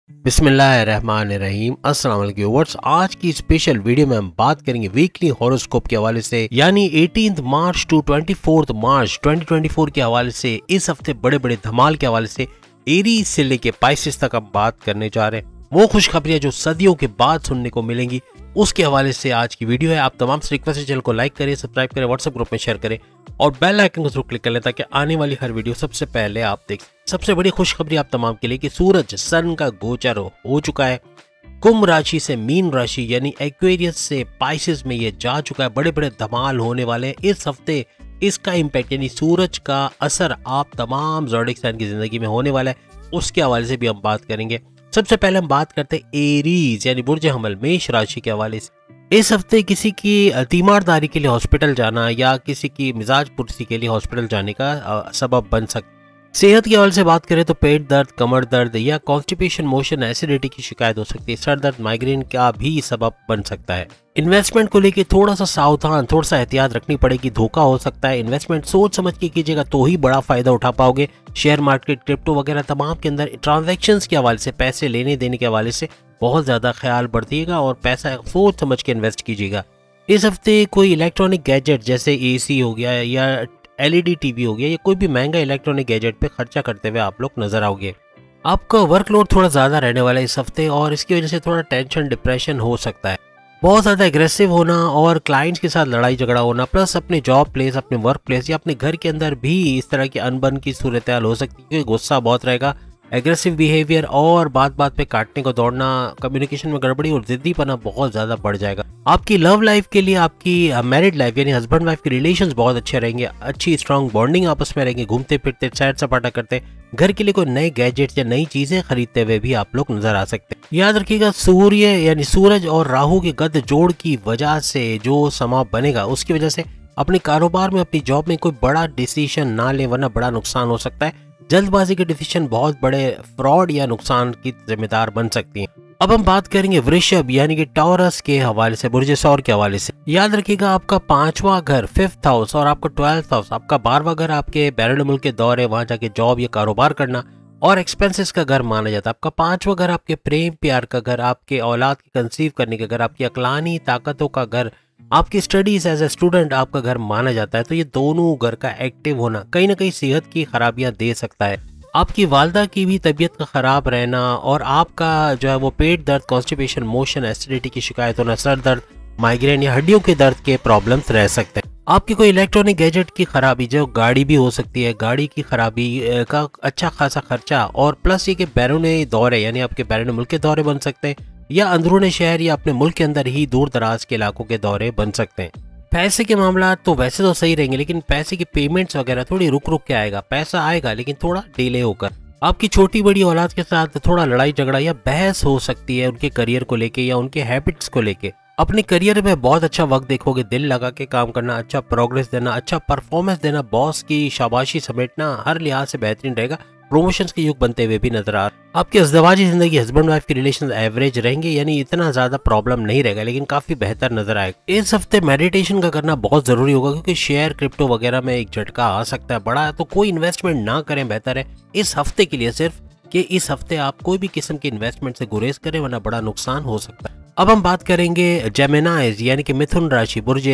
बिस्मिल्लाहिर्रहमानिर्रहीम। अस्सलाम वालेकुम व्यूअर्स। आज की स्पेशल वीडियो में हम बात करेंगे वीकली हॉरोस्कोप के हवाले से, यानी 18 मार्च टू 24 मार्च 2024 के हवाले से। इस हफ्ते बड़े बड़े धमाल के हवाले से एरीज से लेके पाइसेस तक हम बात करने जा रहे हैं। वो खुशखबरियां जो सदियों के बाद सुनने को मिलेंगी, उसके हवाले से आज की वीडियो है। आप तमाम से रिक्वेस्ट है, चैनल को लाइक करें, सब्सक्राइब करें, व्हाट्सएप ग्रुप में शेयर करें और बेल आइकन को जरूर क्लिक कर लें ताकि आने वाली हर वीडियो सबसे पहले आप देख। सबसे बड़ी खुशखबरी आप तमाम के लिए कि सूरज सन का गोचर हो चुका है। कुंभ राशि से मीन राशि यानी एक्वेरियस से पाइसेस में ये जा चुका है। बड़े बड़े धमाल होने वाले हैं इस हफ्ते। इसका इम्पैक्ट यानी सूरज का असर आप तमाम ज़ोडिएक साइन की जिंदगी में होने वाला है, उसके हवाले से भी हम बात करेंगे। सबसे पहले हम बात करते हैं एरीज यानी बुर्ज हमल मेष राशि के हवाले से। इस हफ्ते किसी की तीमारदारी के लिए हॉस्पिटल जाना या किसी की मिजाज पुरसी के लिए हॉस्पिटल जाने का सबब बन सकता है। सेहत के हवाले से बात करें तो पेट दर्द, कमर दर्द या कॉन्स्टिपेशन, मोशन, एसिडिटी की शिकायत हो सकती है। सर दर्द, माइग्रेन का भी सबब बन सकता है। इन्वेस्टमेंट को लेके थोड़ा सा सावधान, थोड़ा सा एहतियात रखनी पड़ेगी, धोखा हो सकता है। इन्वेस्टमेंट सोच समझ के कीजिएगा तो ही बड़ा फायदा उठा पाओगे। शेयर मार्केट, क्रिप्टो वगैरह तमाम के अंदर ट्रांजैक्शंस के हवाले से, पैसे लेने देने के हवाले से बहुत ज्यादा ख्याल बरतिएगा और पैसा सोच समझ के इन्वेस्ट कीजिएगा। इस हफ्ते कोई इलेक्ट्रॉनिक गैजेट जैसे एसी हो गया या एलईडी टीवी हो गया या कोई भी महंगा इलेक्ट्रॉनिक गैजेट पे खर्चा करते हुए आप लोग नजर आओगे। आपका वर्कलोड थोड़ा ज्यादा रहने वाला है इस हफ्ते और इसकी वजह से थोड़ा टेंशन, डिप्रेशन हो सकता है। बहुत ज्यादा एग्रेसिव होना और क्लाइंट्स के साथ लड़ाई झगड़ा होना, प्लस अपने जॉब प्लेस, अपने वर्क प्लेस या अपने घर के अंदर भी इस तरह की अनबन की सूरत हाल हो सकती है। गुस्सा बहुत रहेगा, एग्रेसिव बिहेवियर और बात बात पे काटने को दौड़ना, कम्युनिकेशन में गड़बड़ी और जिद्दीपना बहुत ज्यादा बढ़ जाएगा। आपकी लव लाइफ के लिए, आपकी मैरिड लाइफ यानी हस्बैंड वाइफ के रिलेशंस बहुत अच्छे रहेंगे। अच्छी स्ट्रांग बॉन्डिंग आपस में रहेंगे। घूमते फिरते, सैर सपाटा करते, घर के लिए कोई नए गैजेट्स या नई चीजें खरीदते हुए भी आप लोग नजर आ सकते हैं। याद रखिएगा सूर्य यानी सूरज और राहु के गद जोड़ की वजह से जो समा बनेगा, उसकी वजह से अपने कारोबार में, अपनी जॉब में कोई बड़ा डिसीजन ना ले वरना बड़ा नुकसान हो सकता है। जल्दबाजी के डिसीजन बहुत बड़े फ्रॉड या नुकसान की जिम्मेदार बन सकती हैं। अब हम बात करेंगे वृषभ यानी कि टॉरस के हवाले से, बुर्ज सौर के हवाले से। याद रखिएगा आपका 5वां घर 5th हाउस और आपका 12th हाउस, आपका 12वां घर आपके बैरून मुल्क के दौरे, वहां जाके जॉब या कारोबार करना और एक्सपेंसेस का घर माना जाता है। आपका 5वां घर आपके प्रेम प्यार का घर, आपके औलाद की कंसीव करने का घर, आपकी अकलानी ताकतों का घर, आपकी स्टडीज एज ए स्टूडेंट आपका घर माना जाता है। तो ये दोनों घर का एक्टिव होना कहीं ना कहीं सेहत की खराबियां दे सकता है। आपकी वालदा की भी तबीयत का खराब रहना और आपका जो है वो पेट दर्द, कॉन्स्टिपेशन, मोशन, एसिडिटी की शिकायत होना, सर दर्द, माइग्रेन या हड्डियों के दर्द के प्रॉब्लम्स रह सकते हैं। आपकी कोई इलेक्ट्रॉनिक गैजेट की खराबी, जो गाड़ी भी हो सकती है, गाड़ी की खराबी का अच्छा खासा खर्चा और प्लस ये कि बैरून दौरे यानी आपके बैरून मुल्क के दौरे बन सकते हैं या अंदरूनी शहर या अपने मुल्क के अंदर ही दूर दराज के इलाकों के दौरे बन सकते हैं। पैसे के मामला तो वैसे तो सही रहेंगे, लेकिन पैसे की पेमेंट्स वगैरह थोड़ी रुक रुक के आएगा। पैसा आएगा लेकिन थोड़ा डिले होकर। आपकी छोटी बड़ी औलाद के साथ थोड़ा लड़ाई झगड़ा या बहस हो सकती है उनके करियर को लेके या उनके हैबिट्स को लेके। अपने करियर में बहुत अच्छा वक्त देखोगे, दिल लगा के काम करना, अच्छा प्रोग्रेस देना, अच्छा परफॉर्मेंस देना, बॉस की शाबाशी समेटना, हर लिहाज से बेहतरीन रहेगा। प्रमोशंस के युग बनते हुए भी नजर आ रहा। आपकी अज़दवाजी जिंदगी, हस्बैंड वाइफ के रिलेशन एवरेज रहेंगे, यानी इतना ज्यादा प्रॉब्लम नहीं रहेगा लेकिन काफी बेहतर नजर आएगा। इस हफ्ते मेडिटेशन का करना बहुत जरूरी होगा क्योंकि शेयर, क्रिप्टो वगैरह में एक झटका आ सकता है बड़ा, तो कोई इन्वेस्टमेंट ना करें, बेहतर है इस हफ्ते के लिए सिर्फ कि इस हफ्ते आप कोई भी किस्म के इन्वेस्टमेंट से गुरेज करें वरना बड़ा नुकसान हो सकता है। अब हम बात करेंगे जेमिनाइज यानी कि मिथुन राशि, बुर्ज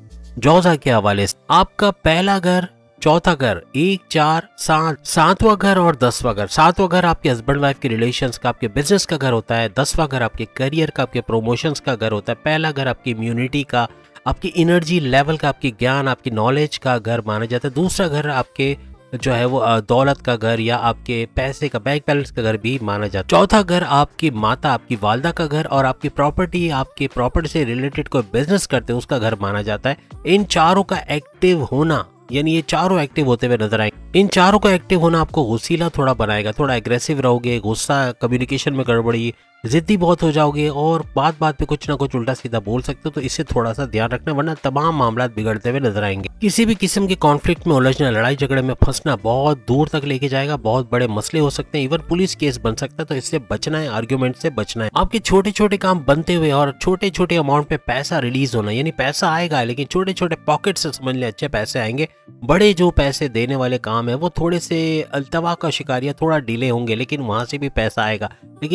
जोजा के हवाले से। आपका पहला घर, चौथा घर, 1, 4, 7, 7वां घर और 10वां घर। 7वां घर आपके हस्बैंड वाइफ के रिलेशंस का, आपके बिजनेस का घर होता है। 10वां घर आपके करियर का, आपके प्रमोशंस का घर होता है। पहला घर आपकी इम्यूनिटी का, आपकी एनर्जी लेवल का, आपकी ज्ञान, आपकी नॉलेज का घर माना जाता है। दूसरा घर आपके जो है वो दौलत का घर या आपके पैसे का, बैंक बैलेंस का घर भी माना जाता है। चौथा घर आपकी माता, आपकी वालदा का घर और आपकी प्रॉपर्टी, आपके प्रॉपर्टी से रिलेटेड कोई बिजनेस करते हैं उसका घर माना जाता है। इन चारों का एक्टिव होना यानी ये चारों एक्टिव होते हुए नजर आएंगे। इन चारों का एक्टिव होना आपको गुस्सीला थोड़ा बनाएगा, थोड़ा एग्रेसिव रहोगे, गुस्सा, कम्युनिकेशन में गड़बड़ी, जिद्दी बहुत हो जाओगे और बात बात पे कुछ ना कुछ उल्टा सीधा बोल सकते हो, तो इससे थोड़ा सा ध्यान रखना वरना तमाम मामला बिगड़ते हुए नजर आएंगे। किसी भी किस्म के कॉन्फ्लिक्ट में उलझना, लड़ाई झगड़े में फंसना बहुत दूर तक लेके जाएगा, बहुत बड़े मसले हो सकते हैं, इवन पुलिस केस बन सकता है, तो इससे बचना है, आर्ग्यूमेंट से बचना है। आपके छोटे छोटे काम बनते हुए और छोटे छोटे अमाउंट पे पैसा रिलीज होना, यानी पैसा आएगा लेकिन छोटे छोटे पॉकेट से समझ ले अच्छे पैसे आएंगे। बड़े जो पैसे देने वाले काम है वो थोड़े से अल्तवा का शिकार या थोड़ा डिले होंगे लेकिन वहां से भी पैसा आएगा, लेकिन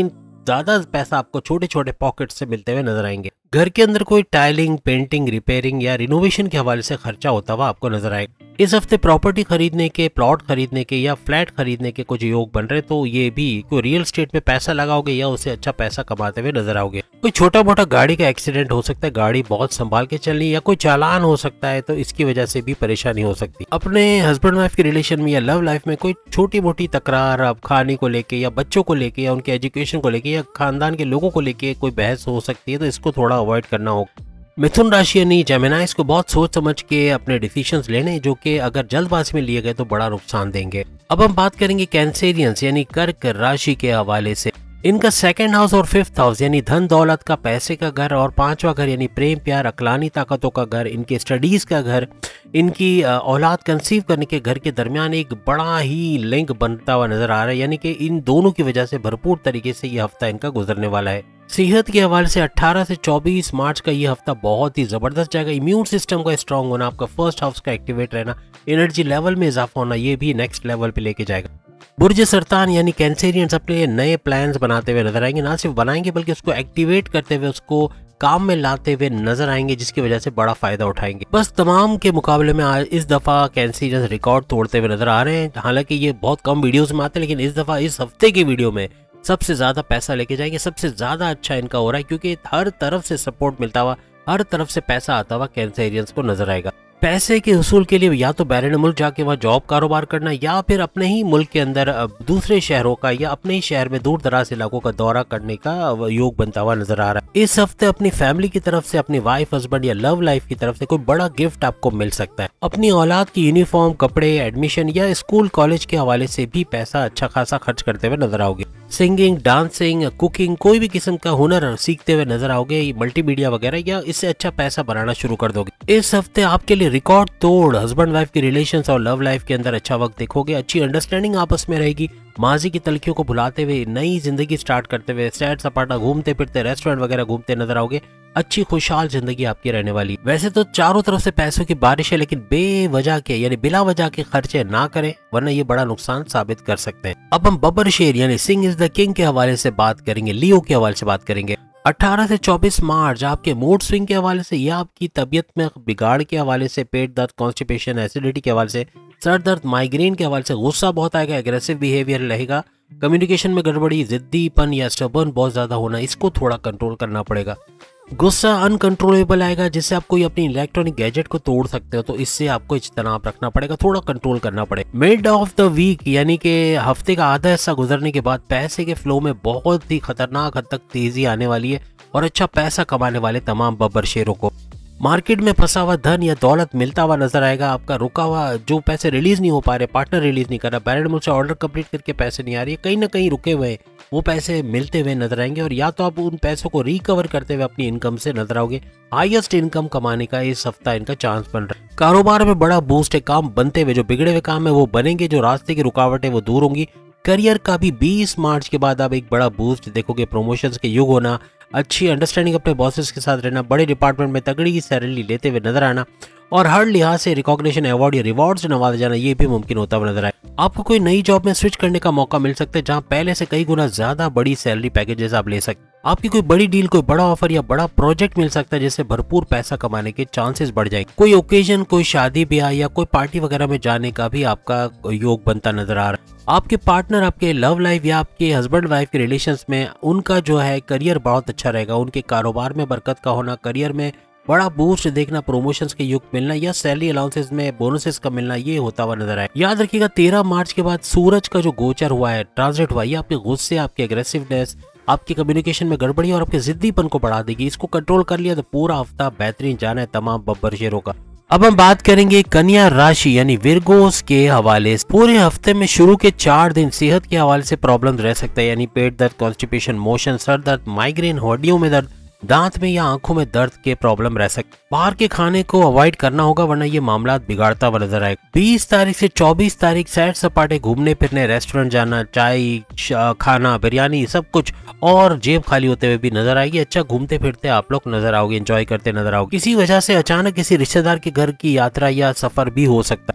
ज्यादा पैसा आपको छोटे छोटे पॉकेट से मिलते हुए नजर आएंगे। घर के अंदर कोई टाइलिंग, पेंटिंग, रिपेयरिंग या रिनोवेशन के हवाले से खर्चा होता हुआ आपको नजर आएगा। इस हफ्ते प्रॉपर्टी खरीदने के, प्लॉट खरीदने के या फ्लैट खरीदने के कुछ योग बन रहे, तो ये भी कोई रियल एस्टेट में पैसा लगाओगे या उसे अच्छा पैसा कमाते हुए नजर आओगे। कोई छोटा मोटा गाड़ी का एक्सीडेंट हो सकता है, गाड़ी बहुत संभाल के चलनी, या कोई चालान हो सकता है, तो इसकी वजह से भी परेशानी हो सकती है। अपने हस्बैंड वाइफ के रिलेशन में या लव लाइफ में कोई छोटी मोटी तकरार, अब खाने को लेके या बच्चों को लेके या उनके एजुकेशन को लेके या खानदान के लोगों को लेके कोई बहस हो सकती है, तो इसको थोड़ा अवॉइड करना होगा। मिथुन राशि यानी जेमिनाइज को बहुत सोच समझ के अपने डिसीजंस लेने, जो कि अगर जल्दबाजी में लिए गए तो बड़ा नुकसान देंगे। अब हम बात करेंगे कैंसेरियंस यानी कर्क राशि के हवाले से। इनका सेकंड हाउस और फिफ्थ हाउस यानी धन दौलत का, पैसे का घर, और पांचवा घर यानी प्रेम प्यार, अकलानी ताकतों का घर, इनके स्टडीज का घर, इनकी औलाद कंसीव करने के घर के दरमियान एक बड़ा ही लिंक बनता हुआ नजर आ रहा है। यानी कि इन दोनों की वजह से भरपूर तरीके से ये हफ्ता इनका गुजरने वाला है। सेहत के हवाले से 18 से 24 मार्च का ये हफ्ता बहुत ही जबरदस्त जाएगा। इम्यून सिस्टम का स्ट्रांग होना, आपका फर्स्ट हाउस का एक्टिवेट रहना, एनर्जी लेवल में इजाफा होना, ये भी नेक्स्ट लेवल पे लेके जाएगा। बुर्ज सरतान यानी कैंसेरियंस अपने नए प्लान्स बनाते हुए नजर आएंगे, ना सिर्फ बनाएंगे बल्कि उसको एक्टिवेट करते हुए उसको काम में लाते हुए नजर आएंगे, जिसकी वजह से बड़ा फायदा उठाएंगे। बस तमाम के मुकाबले में आज इस दफा कैंसेरियंस रिकॉर्ड तोड़ते हुए नजर आ रहे हैं। हालांकि ये बहुत कम वीडियोस में आते हैं, लेकिन इस दफा इस हफ्ते की वीडियो में सबसे ज्यादा पैसा लेके जाएंगे। सबसे ज्यादा अच्छा इनका हो रहा है, क्योंकि हर तरफ से सपोर्ट मिलता हुआ, हर तरफ से पैसा आता हुआ कैंसेरियंस को नजर आएगा। पैसे के उसूल के लिए या तो बैरन मुल्क जाके वहाँ जॉब कारोबार करना, या फिर अपने ही मुल्क के अंदर दूसरे शहरों का या अपने ही शहर में दूर दराज इलाकों का दौरा करने का योग बनता हुआ नजर आ रहा है। इस हफ्ते अपनी फैमिली की तरफ से, अपनी वाइफ हस्बैंड या लव लाइफ की तरफ से कोई बड़ा गिफ्ट आपको मिल सकता है। अपनी औलाद की यूनिफॉर्म, कपड़े, एडमिशन या स्कूल कॉलेज के हवाले से भी पैसा अच्छा खासा खर्च करते हुए नजर आओगे। सिंगिंग, डांसिंग, कुकिंग, कोई भी किस्म का हुनर सीखते हुए नजर आओगे, मल्टीमीडिया वगैरह, या इससे अच्छा पैसा बनाना शुरू कर दोगे। इस हफ्ते आपके लिए रिकॉर्ड तोड़ हस्बैंड वाइफ के रिलेशंस और लव लाइफ के अंदर अच्छा वक्त देखोगे। अच्छी अंडरस्टैंडिंग आपस में रहेगी। माजी की तलखियों को भुलाते हुए नई जिंदगी स्टार्ट करते हुए सैर सपाटा घूमते फिरते, रेस्टोरेंट वगैरह घूमते नजर आओगे। अच्छी खुशहाल जिंदगी आपकी रहने वाली। वैसे तो चारों तरफ से पैसों की बारिश है, लेकिन बेवजह के यानी बिला वजह के खर्चे ना करें, वरना ये बड़ा नुकसान साबित कर सकते हैं। अब हम बब्बर शेर यानी सिंह इज द किंग के हवाले से बात करेंगे, लियो के हवाले से बात करेंगे। 18 से 24 मार्च आपके मूड स्विंग के हवाले से या आपकी तबीयत में बिगाड़ के हवाले से, पेट दर्द, कॉन्स्टिपेशन, एसिडिटी के हवाले से, सर दर्द, माइग्रेन के हवाले से, गुस्सा बहुत आएगा, एग्रेसिव बिहेवियर रहेगा, कम्युनिकेशन में गड़बड़ी, जिद्दीपन या स्टबर्न बहुत ज्यादा होना, इसको थोड़ा कंट्रोल करना पड़ेगा। गुस्सा अनकंट्रोलेबल आएगा, जिससे आप कोई अपनी इलेक्ट्रॉनिक गैजेट को तोड़ सकते हो, तो इससे आपको इज्तनाब रखना पड़ेगा, थोड़ा कंट्रोल करना पड़ेगा। मिड ऑफ द वीक यानी कि हफ्ते का आधा हिस्सा गुजरने के बाद पैसे के फ्लो में बहुत ही खतरनाक हद तक तेजी आने वाली है, और अच्छा पैसा कमाने वाले तमाम बब्बर शेरों को मार्केट में फंसा हुआ धन या दौलत मिलता हुआ नजर आएगा। आपका रुका हुआ जो पैसे रिलीज नहीं हो पा रहे, पार्टनर रिलीज नहीं कर रहा, बैरन मुल्क से ऑर्डर कंप्लीट करके पैसे नहीं आ रही, कहीं ना कहीं रुके हुए वो पैसे मिलते हुए नजर आएंगे, और या तो आप उन पैसों को रिकवर करते हुए अपनी इनकम से नजर आओगे। हाईएस्ट इनकम कमाने का इस हफ्ता इनका चांस बन रहा है। कारोबार में बड़ा बूस्ट है, काम बनते हुए, जो बिगड़े हुए काम है वो बनेंगे, जो रास्ते की रुकावटें वो दूर होंगी। करियर का भी 20 मार्च के बाद आप एक बड़ा बूस्ट देखोगे, प्रमोशंस के युग होना, अच्छी अंडरस्टैंडिंग अपने बॉसेस के साथ रहना, बड़े डिपार्टमेंट में तगड़ी सैलरी लेते हुए नजर आना, और हर लिहाज से रिकॉग्निशन, अवार्ड या रिवॉर्ड से नवाजा जाना, ये भी मुमकिन होता हुआ नजर आए। आपको कोई नई जॉब में स्विच करने का मौका मिल सकता है, जहां पहले से कई गुना ज्यादा बड़ी सैलरी पैकेजेस आप ले सकते। आपकी कोई बड़ी डील, कोई बड़ा ऑफर या बड़ा प्रोजेक्ट मिल सकता है, जिससे भरपूर पैसा कमाने के चांसेस बढ़ जाएंगे। कोई ओकेजन, कोई शादी ब्याह या कोई पार्टी वगैरह में जाने का भी आपका योग बनता नजर आ रहा है। आपके पार्टनर, आपके लव लाइफ या आपके हस्बैंड वाइफ के रिलेशंस में उनका जो है करियर बहुत अच्छा रहेगा। उनके कारोबार में बरकत का होना, करियर में बड़ा बूस्ट देखना, प्रमोशंस के युग मिलना या सैलरी अलाउंसेस में बोनसेस का मिलना, ये होता हुआ नजर आए। याद रखिएगा 13 मार्च के बाद सूरज का जो गोचर हुआ है, ट्रांजिट हुआ, ये आपके गुस्से, आपके एग्रेसिवनेस, आपके कम्युनिकेशन में गड़बड़ी और आपके जिद्दीपन को बढ़ा देगी। इसको कंट्रोल कर लिया तो पूरा हफ्ता बेहतरीन जाना है तमाम बब्बर शेरों का। अब हम बात करेंगे कन्या राशि यानी विर्गोस के हवाले से। पूरे हफ्ते में शुरू के 4 दिन सेहत के हवाले से प्रॉब्लम रह सकता है, यानी पेट दर्द, कॉन्स्टिपेशन, मोशन, सर दर्द, माइग्रेन, हड्डियों में दर्द, दांत में या आंखों में दर्द के प्रॉब्लम रह सकते। बाहर के खाने को अवॉइड करना होगा, वरना ये मामला बिगाड़ता हुआ नजर आएगा। 20 तारीख से 24 तारीख सैर सपाटे, घूमने फिरने, रेस्टोरेंट जाना, चाय खाना, बिरयानी, सब कुछ, और जेब खाली होते हुए भी नजर आएगी। अच्छा घूमते फिरते आप लोग नजर आओगे, एंजॉय करते नजर आओगे। किसी वजह से अचानक किसी रिश्तेदार के घर की यात्रा या सफर भी हो सकता है।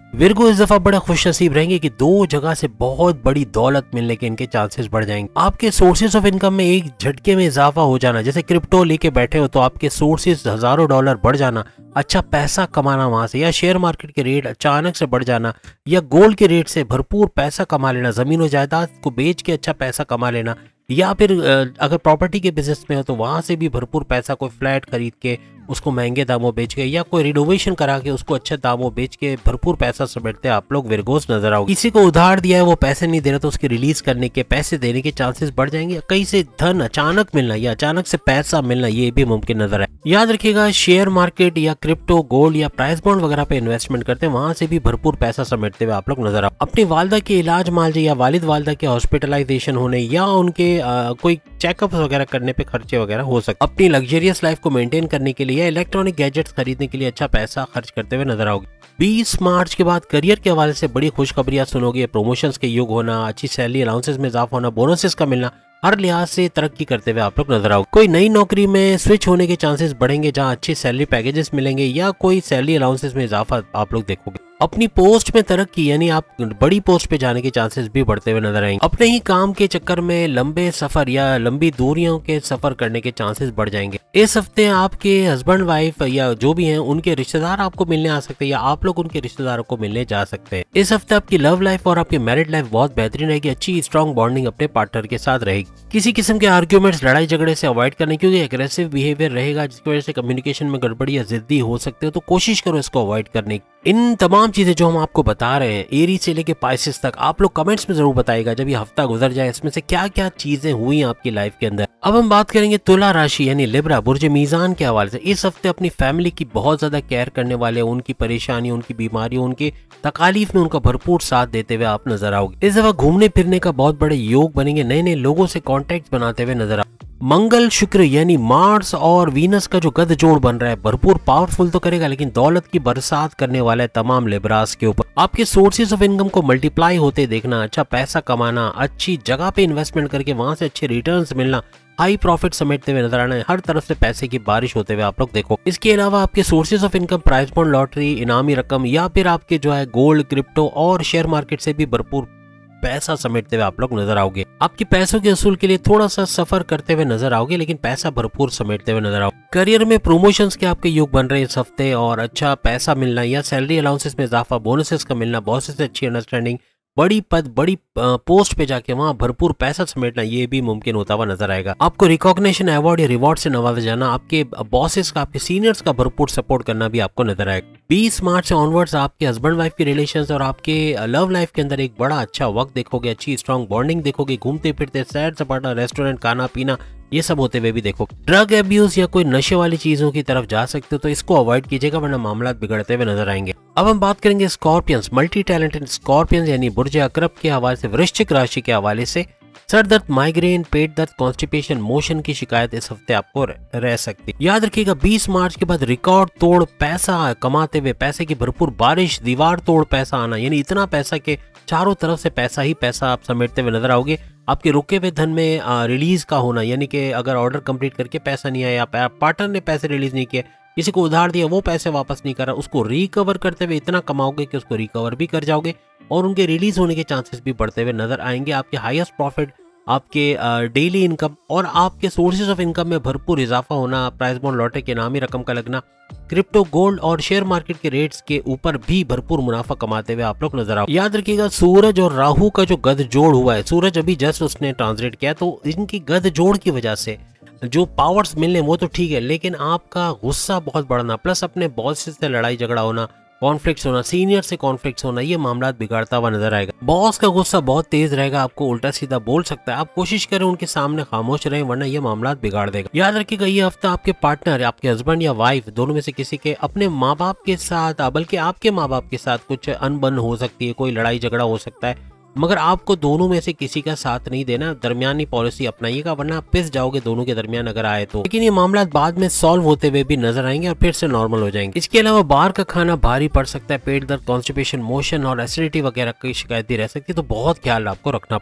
विर्गो इस दफा बड़े खुश नसीब रहेंगे कि दो जगह से बहुत बड़ी दौलत मिलने के इनके चांसेस बढ़ जाएंगे। आपके सोर्सेज ऑफ इनकम में एक झटके में इजाफा हो जाना, जैसे क्रिप्टो लेके बैठे हो तो आपके सोर्सेज हजारों डॉलर बढ़ जाना, अच्छा पैसा कमाना वहां से, या शेयर मार्केट के रेट अचानक से बढ़ जाना, या गोल्ड के रेट से भरपूर पैसा कमा लेना, जमीन और जायदाद को बेच के अच्छा पैसा कमा लेना, या फिर अगर प्रॉपर्टी के बिजनेस में हो तो वहां से भी भरपूर पैसा, कोई फ्लैट खरीद के उसको महंगे दामों बेच के, या कोई रिनोवेशन करा के उसको अच्छे दामों बेच के भरपूर पैसा समेटते आप लोग विर्गोस नजर आओगे। किसी को उधार दिया है वो पैसे नहीं दे रहा तो उसके रिलीज करने के, पैसे देने के चांसेस बढ़ जाएंगे। कहीं से धन अचानक मिलना या अचानक से पैसा मिलना ये भी मुमकिन नजर आए। याद रखिएगा, शेयर मार्केट या क्रिप्टो, गोल्ड या प्राइस बॉन्ड वगैरह पे इन्वेस्टमेंट करते हैं, वहां से भी भरपूर पैसा समेटते हुए आप लोग नजर आओ। अपनी वालदा के इलाज मालजे या वालिद वालदा के हॉस्पिटलाइजेशन होने या उनके कोई चेकअप वगैरह करने पे खर्चे वगैरह हो सकते। अपनी लग्जरियस लाइफ को मेंटेन करने के लिए या इलेक्ट्रॉनिक गैजेट्स खरीदने के लिए अच्छा पैसा खर्च करते हुए नजर आओगे। 20 मार्च के बाद करियर के हवाले से बड़ी खुशखबरियां सुनोगे। प्रमोशंस के युग होना, अच्छी सैलरी अलाउंसेस में इजाफा होना, बोनसेस का मिलना, हर लिहाज से तरक्की करते हुए आप लोग नजर आओगे। कोई नई नौकरी में स्विच होने के चांसेस बढ़ेंगे जहां अच्छी सैलरी पैकेजेस मिलेंगे, या कोई सैलरी अलाउंसेस में इजाफा आप लोग देखोगे। अपनी पोस्ट में तरक्की यानी आप बड़ी पोस्ट पे जाने के चांसेस भी बढ़ते हुए नजर आएंगे। अपने ही काम के चक्कर में लंबे सफर या लंबी दूरियों के सफर करने के चांसेस बढ़ जाएंगे। इस हफ्ते आपके हस्बैंड वाइफ या जो भी हैं उनके रिश्तेदार आपको मिलने आ सकते हैं, या आप लोग उनके रिश्तेदारों को मिलने जा सकते हैं। इस हफ्ते आपकी लव लाइफ और आपकी मैरिड लाइफ बहुत बेहतरीन रहेगी। अच्छी स्ट्रॉन्ग बॉन्डिंग अपने पार्टनर के साथ रहेगी। किसी किस्म के आर्ग्यूमेंट्स, लड़ाई झगड़े से अवॉइड करने, क्योंकि एग्रेसिव बिहेवियर रहेगा जिसकी वजह से कम्युनिकेशन में गड़बड़ी या जिद्दी हो सकते हो, तो कोशिश करो इसको अवॉइड करने की। इन तमाम चीजें जो हम आपको बता रहे हैं एरीज से लेके पाइसेस तक, आप लोग कमेंट्स में जरूर बताइएगा जब ये हफ्ता गुजर जाए इसमें से क्या क्या चीजें हुई आपकी लाइफ के अंदर। अब हम बात करेंगे तुला राशि यानी लिब्रा बुर्ज मीजान के हवाले से। इस हफ्ते अपनी फैमिली की बहुत ज्यादा केयर करने वाले, उनकी परेशानी, उनकी बीमारियों, उनकी तकालीफ में उनका भरपूर साथ देते हुए आप नजर आओगे। इस दफा घूमने फिरने का बहुत बड़े योग बनेंगे, नए नए लोगों से कॉन्टेक्ट बनाते हुए नजर आओगे। मंगल शुक्र यानी मार्स और वीनस का जो गद जोड़ बन रहा है भरपूर पावरफुल तो करेगा, लेकिन दौलत की बरसात करने वाला है तमाम लिब्रास के ऊपर। आपके सोर्सेज ऑफ इनकम को मल्टीप्लाई होते देखना, अच्छा पैसा कमाना, अच्छी जगह पे इन्वेस्टमेंट करके वहां से अच्छे रिटर्न्स मिलना, हाई प्रॉफिट समेटते हुए नजर आना है, हर तरफ से पैसे की बारिश होते हुए आप लोग देखो। इसके अलावा आपके sources of income prize bond, lottery, इनामी रकम, या फिर आपके जो है गोल्ड, क्रिप्टो और शेयर मार्केट से भी भरपूर पैसा समेटते हुए आप लोग नजर आओगे। आपके पैसों के असूल के लिए थोड़ा सा सफर करते हुए नजर आओगे, लेकिन पैसा भरपूर समेटते हुए नजर आओगे। करियर में प्रमोशंस के आपके योग बन रहे हैं इस हफ्ते, और अच्छा पैसा मिलना या सैलरी अलाउंसेस में इजाफा, बोनसेस का मिलना, बॉसेस से अच्छी अंडरस्टैंडिंग, बड़ी पद, बड़ी पोस्ट पे जाके वहां भरपूर पैसा समेटना ये भी मुमकिन होता हुआ नजर आएगा। आपको रिकॉग्निशन, अवार्ड या रिवॉर्ड से नवाजा जाना, आपके बॉसेस का, आपके सीनियर्स का भरपूर सपोर्ट करना भी आपको नजर आएगा। 20 मार्च से ऑनवर्ड्स आपके हस्बैंड वाइफ के रिलेशंस और आपके लव लाइफ के अंदर एक बड़ा अच्छा वक्त देखोगे, अच्छी स्ट्रॉन्ग बॉन्डिंग देखोगे, घूमते फिरते सैर सपाटा, रेस्टोरेंट, खाना पीना ये सब होते हुए भी देखो। ड्रग एब्यूज या कोई नशे वाली चीजों की तरफ जा सकते हो तो इसको अवॉइड कीजिएगा, वरना मामला बिगड़ते हुए नजर आएंगे। अब हम बात करेंगे स्कॉर्पियंस, मल्टी टैलेंटेड स्कॉर्पियंस यानी बुर्ज अकरब के हवाले से, वृश्चिक राशि के हवाले से। सर दर्द, माइग्रेन, पेट दर्द, कॉन्स्टिपेशन, मोशन की शिकायत इस हफ्ते आपको रह सकती। याद रखिएगा 20 मार्च के बाद रिकॉर्ड तोड़ पैसा कमाते हुए, पैसे की भरपूर बारिश, दीवार तोड़ पैसा आना, यानी इतना पैसा के चारों तरफ से पैसा ही पैसा आप समेटते हुए नजर आओगे। आपके रुके हुए धन में रिलीज का होना, यानी कि अगर ऑर्डर कंप्लीट करके पैसा नहीं आया, पार्टनर ने पैसे रिलीज नहीं किए, किसी को उधार दिया वो पैसे वापस नहीं करा, उसको रिकवर करते हुए इतना कमाओगे कि उसको रिकवर भी कर जाओगे और उनके रिलीज होने के चांसेस भी बढ़ते हुए नजर आएंगे। आपके हाईएस्ट प्रॉफिट, आपके डेली इनकम और आपके सोर्सेज ऑफ इनकम में भरपूर इजाफा होना, प्राइस बॉन्ड, लॉटरी के इनामी रकम का लगना, क्रिप्टो, गोल्ड और शेयर मार्केट के रेट्स के ऊपर भी भरपूर मुनाफा कमाते हुए आप लोग नजर आओ। याद रखिएगा सूरज और राहु का जो गद जोड़ हुआ है, सूरज अभी जस्ट उसने ट्रांसलेट किया, तो इनकी गद जोड़ की वजह से जो पावर्स मिलने वो तो ठीक है, लेकिन आपका गुस्सा बहुत बढ़ना, प्लस अपने बॉस से लड़ाई झगड़ा होना, कॉन्फ्लिक्ट्स होना, सीनियर से कॉन्फ्लिक्ट्स होना, ये मामला बिगाड़ता हुआ नजर आएगा। बॉस का गुस्सा बहुत तेज रहेगा, आपको उल्टा सीधा बोल सकता है, आप कोशिश करें उनके सामने खामोश रहें, वरना ये मामला बिगाड़ देगा। याद रखिएगा ये हफ्ता आपके पार्टनर, आपके हस्बैंड या वाइफ दोनों में से किसी के अपने माँ बाप के साथ, बल्कि आपके माँ बाप के साथ कुछ अनबन हो सकती है, कोई लड़ाई झगड़ा हो सकता है, मगर आपको दोनों में से किसी का साथ नहीं देना, दरमियानी पॉलिसी अपनाइएगा, वरना आप पिस जाओगे दोनों के दरमियान अगर आए तो। लेकिन ये मामला बाद में सॉल्व होते हुए भी नजर आएंगे और फिर से नॉर्मल हो जाएंगे। इसके अलावा बाहर का खाना भारी पड़ सकता है, पेट दर्द, कॉन्स्टिपेशन, मोशन और एसिडिटी वगैरह की शिकायत भी रह सकती है, तो बहुत ख्याल आपको रखना पड़ेगा।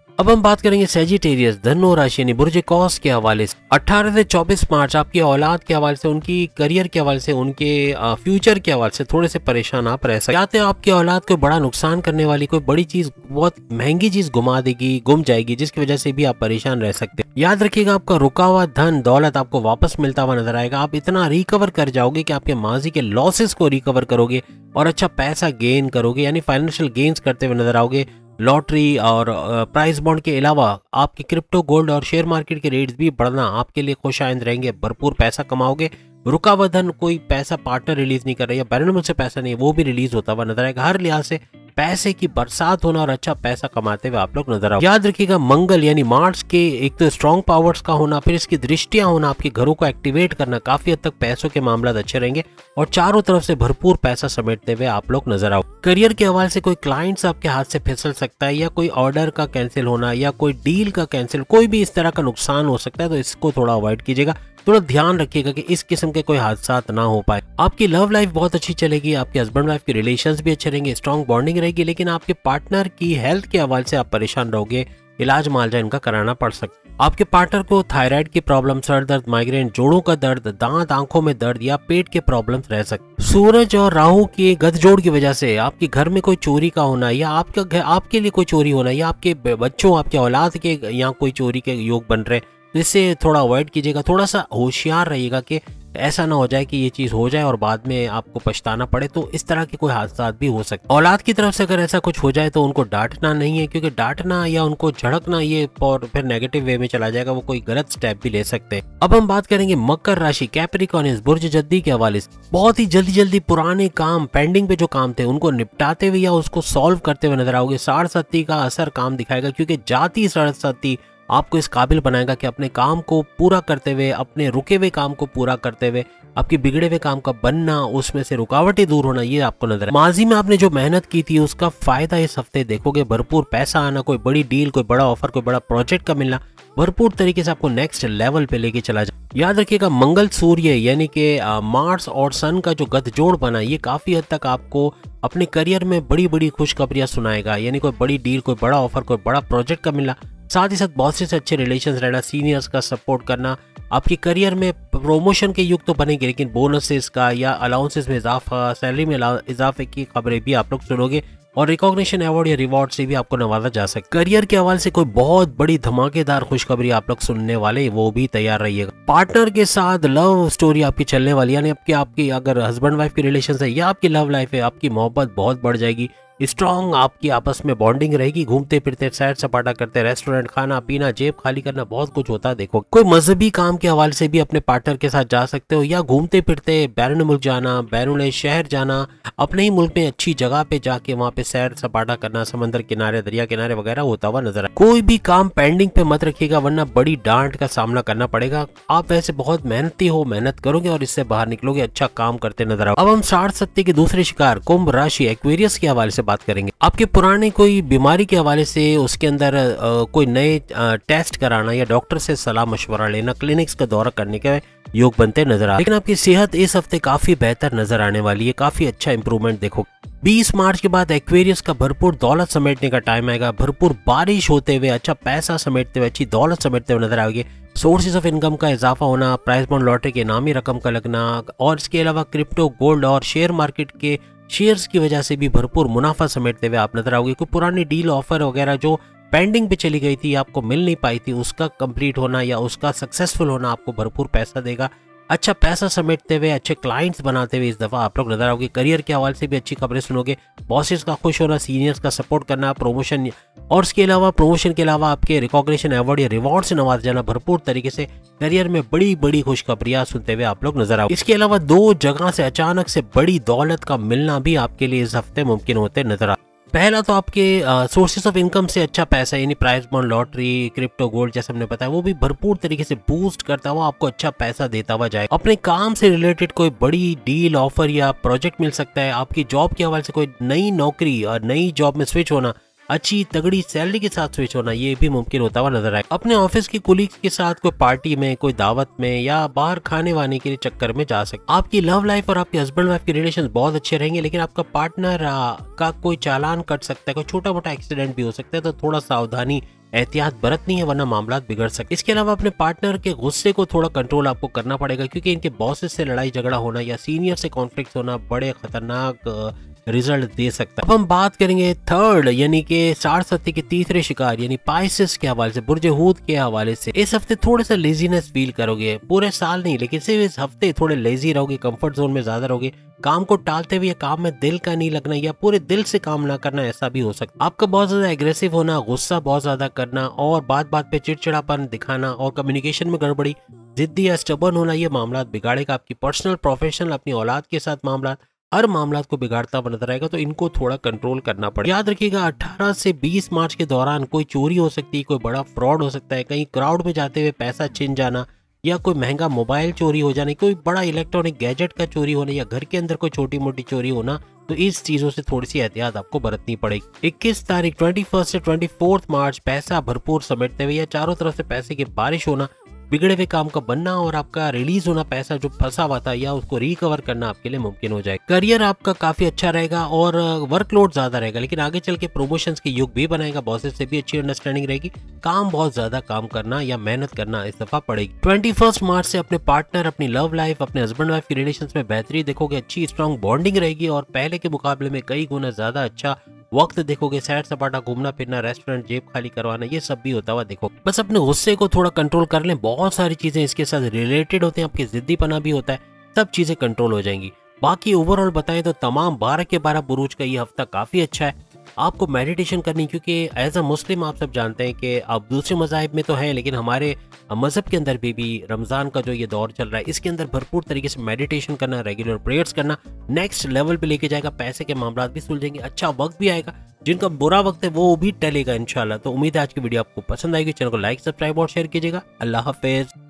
अब हम बात करेंगे सेजिटेरियस धनु राशि यानी बुर्ज कौस के हवाले से 18 से 24 मार्च आपकी औलाद के हवाले से, उनकी करियर के हवाले से, उनके फ्यूचर के हवाले से थोड़े से परेशान आप रह सकते हैं। या तो आपकी औलाद को बड़ा नुकसान करने वाली कोई बड़ी चीज, बहुत महंगी चीज गुमा देगी, गुम जाएगी, जिसकी वजह से भी आप परेशान रह सकते हैं। याद रखिएगा आपका रुका हुआ धन दौलत आपको वापस मिलता हुआ नजर आएगा। आप इतना रिकवर कर जाओगे कि आपके माजी के लॉसेस को रिकवर करोगे और अच्छा पैसा गेन करोगे, यानी फाइनेंशियल गेन्स करते हुए नजर आओगे। लॉटरी और प्राइस बॉन्ड के अलावा आपके क्रिप्टो गोल्ड और शेयर मार्केट के रेट्स भी बढ़ना आपके लिए खुशाइंद रहेंगे। भरपूर पैसा कमाओगे। रुका हुआ धन, कोई पैसा पार्टनर रिलीज नहीं कर रहा या बैरन से पैसा नहीं, वो भी रिलीज होता हुआ नजर आएगा। हर लिहाज से पैसे की बरसात होना और अच्छा पैसा कमाते हुए आप लोग नजर आओ। याद रखिएगा मंगल यानी मार्स के एक तो स्ट्रॉन्ग पावर्स का होना, फिर इसकी दृष्टियां होना, आपके घरों को एक्टिवेट करना, काफी हद तक पैसों के मामला अच्छे रहेंगे और चारों तरफ से भरपूर पैसा समेटते हुए आप लोग नजर आओ। करियर के हवाले से कोई क्लाइंट्स आपके हाथ से फिसल सकता है या कोई ऑर्डर का कैंसिल होना या कोई डील का कैंसिल, कोई भी इस तरह का नुकसान हो सकता है, तो इसको थोड़ा अवॉइड कीजिएगा। थोड़ा ध्यान रखिएगा कि इस किस्म के कोई हादसात ना हो पाए। आपकी लव लाइफ बहुत अच्छी चलेगी, आपके हस्बैंड वाइफ के रिलेशंस भी अच्छे रहेंगे, स्ट्रॉन्ग बॉन्डिंग रहेगी, लेकिन आपके पार्टनर की हेल्थ के हवाले से आप परेशान रहोगे। इलाज मालजा इनका कराना पड़ सकता है। आपके पार्टनर को थायराइड की प्रॉब्लम, सर दर्द, माइग्रेन, जोड़ों का दर्द, दांत, आंखों में दर्द या पेट के प्रॉब्लम्स रह सकते। सूरज और राहु के गठजोड़ की वजह से आपके घर में कोई चोरी का होना या आपके लिए कोई चोरी होना या आपके बच्चों, आपके औलाद के यहाँ कोई चोरी के योग बन रहे, तो इससे थोड़ा अवॉइड कीजिएगा। थोड़ा सा होशियार रहिएगा कि ऐसा ना हो जाए कि ये चीज हो जाए और बाद में आपको पछताना पड़े, तो इस तरह के कोई हादसा भी हो सकते। औलाद की तरफ से अगर ऐसा कुछ हो जाए तो उनको डांटना नहीं है, क्योंकि डांटना या उनको झड़कना ये और फिर नेगेटिव वे में चला जाएगा, वो कोई गलत स्टेप भी ले सकते हैं। अब हम बात करेंगे मकर राशि कैप्रिकॉर्नियस बुर्ज जद्दी के हवाले से। बहुत ही जल्दी जल्दी पुराने काम, पेंडिंग पे जो काम थे उनको निपटाते हुए या उसको सॉल्व करते हुए नजर आओगे। साढ़सती का असर काम दिखाएगा, क्योंकि जाति साढ़सती आपको इस काबिल बनाएगा कि अपने काम को पूरा करते हुए, अपने रुके हुए काम को पूरा करते हुए, आपके बिगड़े हुए काम का बनना, उसमें से रुकावटें दूर होना, ये आपको नजर है। माजी में आपने जो मेहनत की थी उसका फायदा इस हफ्ते देखोगे। भरपूर पैसा आना, कोई बड़ी डील, कोई बड़ा ऑफर, कोई बड़ा प्रोजेक्ट का मिलना, भरपूर तरीके से आपको नेक्स्ट लेवल पे लेके चला जाए। याद रखिएगा मंगल सूर्य यानी कि मार्स और सन का जो गठजोड़ बना, ये काफी हद तक आपको अपने करियर में बड़ी बड़ी खुशखबरियां सुनाएगा, यानी कोई बड़ी डील, कोई बड़ा ऑफर, कोई बड़ा प्रोजेक्ट का मिलना, साथ ही साथ बॉसेस से अच्छे रिलेशंस रहना, सीनियर्स का सपोर्ट करना, आपके करियर में प्रमोशन के युग तो बनेंगे, लेकिन बोनसेस का या अलाउंसेस में इजाफा, सैलरी में इजाफे की खबरें भी आप लोग सुनोगे और रिकॉग्निशन अवार्ड या रिवॉर्ड से भी आपको नवाजा जा सकता है। करियर के हवाले से कोई बहुत बड़ी धमाकेदार खुशखबरी आप लोग सुनने वाले, वो भी तैयार रहिएगा। पार्टनर के साथ लव स्टोरी आपकी चलने वाली, यानी आपकी अगर हस्बैंड वाइफ की रिलेशन है या आपकी लव लाइफ है, आपकी मोहब्बत बहुत बढ़ जाएगी। स्ट्रॉन्ग आपकी आपस में बॉन्डिंग रहेगी। घूमते फिरते, सैर सपाटा करते, रेस्टोरेंट, खाना पीना, जेब खाली करना, बहुत कुछ होता है। देखो कोई मजहबी काम के हवाले से भी अपने पार्टनर के साथ जा सकते हो, या घूमते फिरते बैरून मुल्क जाना, बैरून शहर जाना, अपने ही मुल्क में अच्छी जगह पे जाके वहाँ पे सैर सपाटा करना, समंदर किनारे, दरिया किनारे वगैरह होता हुआ नजर आए। कोई भी काम पेंडिंग पे मत रखिएगा, वरना बड़ी डांट का सामना करना पड़ेगा। आप वैसे बहुत मेहनती हो, मेहनत करोगे और इससे बाहर निकलोगे, अच्छा काम करते नजर आओ। अब हम 60 के दूसरे शिकार कुंभ राशि एक्वेरियस के हवाले से बात करेंगे। आपके पुराने कोई बीमारी के हवाले से उसके अंदर कोई नए टेस्ट कराना या डॉक्टर से सलाह मशवरा लेना, क्लिनिक्स का दौरा करने के योग बनते नजर आ रहे। लेकिन आपकी सेहत इस हफ्ते काफी बेहतर नजर आने वाली है, काफी अच्छा इंप्रूवमेंट देखो। 20 मार्च के बाद एक्वेरियस का भरपूर दौलत समेटने का टाइम आएगा। भरपूर बारिश होते हुए, अच्छा पैसा समेटते हुए, अच्छी दौलत समेटते हुए नजर आएगी। सोर्सेज ऑफ इनकम का इजाफा होना, प्राइस बॉन्ड लॉटरी के इनामी रकम का लगना और इसके अलावा क्रिप्टो गोल्ड और शेयर मार्केट के शेयर्स की वजह से भी भरपूर मुनाफा समेटते हुए आप नजर आओगे। कोई पुरानी डील ऑफर वगैरह जो पेंडिंग पे चली गई थी, आपको मिल नहीं पाई थी, उसका कंप्लीट होना या उसका सक्सेसफुल होना आपको भरपूर पैसा देगा। अच्छा पैसा समेटते हुए, अच्छे क्लाइंट्स बनाते हुए इस दफा आप लोग नजर आओगे। करियर के हवाले से भी अच्छी खबरें सुनोगे। बॉसेस का खुश होना, सीनियर्स का सपोर्ट करना, प्रमोशन और इसके अलावा प्रमोशन के अलावा आपके रिकॉग्निशन अवार्ड या रिवॉर्ड से नवाज जाना, भरपूर तरीके से करियर में बड़ी बड़ी खुशखबरियां सुनते हुए आप लोग नजर आओगे। इसके अलावा 2 जगह से अचानक से बड़ी दौलत का मिलना भी आपके लिए इस हफ्ते मुमकिन होते नजर आ। पहला तो आपके सोर्सेस ऑफ इनकम से अच्छा पैसा, यानी prize bond lottery, crypto gold जैसे हमने बताया, वो भी भरपूर तरीके से बूस्ट करता हुआ आपको अच्छा पैसा देता हुआ जाएगा। अपने काम से रिलेटेड कोई बड़ी डील ऑफर या प्रोजेक्ट मिल सकता है। आपकी जॉब के हवाले से कोई नई नौकरी और नई जॉब में स्विच होना, अच्छी तगड़ी सैलरी के साथ स्विच होना, ये भी मुमकिन होता हुआ नजर आए। अपने ऑफिस के कुलीग्स के साथ कोई पार्टी में, कोई दावत में या बाहर खाने वाने के लिए चक्कर में जा सकते। आपकी लव लाइफ और आपके हस्बैंड वाइफ के रिलेशन बहुत अच्छे रहेंगे, लेकिन आपका पार्टनर का कोई चालान कट सकता है, कोई छोटा मोटा एक्सीडेंट भी हो सकता है, तो थोड़ा सावधानी एहतियात बरतनी है, वरना मामला बिगड़ सकते। इसके अलावा अपने पार्टनर के गुस्से को थोड़ा कंट्रोल आपको करना पड़ेगा, क्योंकि इनके बॉसेस से लड़ाई झगड़ा होना या सीनियर से कॉन्फ्लिक्ट होना बड़े खतरनाक रिजल्ट दे सकता है। अब हम बात करेंगे थर्ड यानी कि साढ़ सत्य के तीसरे शिकार यानी पाइसेस के हवाले से, बुर्ज हूत के हवाले से। इस हफ्ते थोड़ा सा लेजीनेस फील करोगे, पूरे साल नहीं लेकिन सिर्फ इस हफ्ते थोड़े लेजी रहोगे, कंफर्ट जोन में ज्यादा रहोगे, काम को टालते हुए काम में दिल का नहीं लगना या पूरे दिल से काम ना करना, ऐसा भी हो सकता है। आपका बहुत ज्यादा एग्रेसिव होना, गुस्सा बहुत ज्यादा करना और बात बात पे चिड़चिड़ापन दिखाना और कम्युनिकेशन में गड़बड़ी, जिद्दी या स्टबर्न होना, ये मामला बिगाड़ेगा आपकी पर्सनल प्रोफेशनल अपनी औलाद के साथ मामला, हर मामला को बिगाड़ता बनता रहेगा, तो इनको थोड़ा कंट्रोल करना पड़ेगा। याद रखिएगा 18 से 20 मार्च के दौरान कोई चोरी हो सकती है, कोई बड़ा फ्रॉड हो सकता है, कहीं क्राउड में जाते हुए पैसा छिन जाना या कोई महंगा मोबाइल चोरी हो जाने, कोई बड़ा इलेक्ट्रॉनिक गैजेट का चोरी होना या घर के अंदर कोई छोटी मोटी चोरी होना, तो इस चीजों से थोड़ी सी एहतियात आपको बरतनी पड़ेगी। 21 तारीख 21 से 24 मार्च पैसा भरपूर समेटते हुए या चारों तरफ से पैसे की बारिश होना, बिगड़े हुए काम का बनना और आपका रिलीज होना, पैसा जो फंसा हुआ था या उसको रिकवर करना आपके लिए मुमकिन हो जाए। करियर आपका काफी अच्छा रहेगा और वर्कलोड ज्यादा रहेगा, लेकिन आगे चल के प्रमोशंस के युग भी बनाएगा, बॉसेस से भी अच्छी अंडरस्टैंडिंग रहेगी, काम बहुत ज्यादा काम करना या मेहनत करना इस दफा पड़ेगी। 21 मार्च से अपने पार्टनर, अपनी लव लाइफ, अपने हस्बैंड वाइफ की रिलेशंस में बेहतरी देखोगे, अच्छी स्ट्रॉन्ग बॉन्डिंग रहेगी और पहले के मुकाबले में कई गुना ज्यादा अच्छा वक्त देखोगे। सैर सपाटा, घूमना फिरना, रेस्टोरेंट, जेब खाली करवाना, ये सब भी होता हुआ देखो। बस अपने गुस्से को थोड़ा कंट्रोल कर लें, बहुत सारी चीजें इसके साथ रिलेटेड होते हैं, आपकी जिद्दीपना भी होता है, सब चीजें कंट्रोल हो जाएंगी। बाकी ओवरऑल बताएं तो तमाम 12 के 12 बुरूज का ये हफ्ता काफी अच्छा है। आपको मेडिटेशन करनी, क्योंकि एज अ मुस्लिम आप सब जानते हैं कि आप दूसरे मज़ाहिब में तो हैं, लेकिन हमारे मज़हब के अंदर भी रमज़ान का जो ये दौर चल रहा है, इसके अंदर भरपूर तरीके से मेडिटेशन करना, रेगुलर प्रेयर्स करना नेक्स्ट लेवल पे लेके जाएगा। पैसे के मामला भी सुलझेंगे, अच्छा वक्त भी आएगा, जिनका बुरा वक्त है वो भी टलेगा इंशाल्लाह। तो उम्मीद है आज की वीडियो आपको पसंद आएगी। चैनल को लाइक, सब्सक्राइब और शेयर कीजिएगा। अल्लाह हाफिज।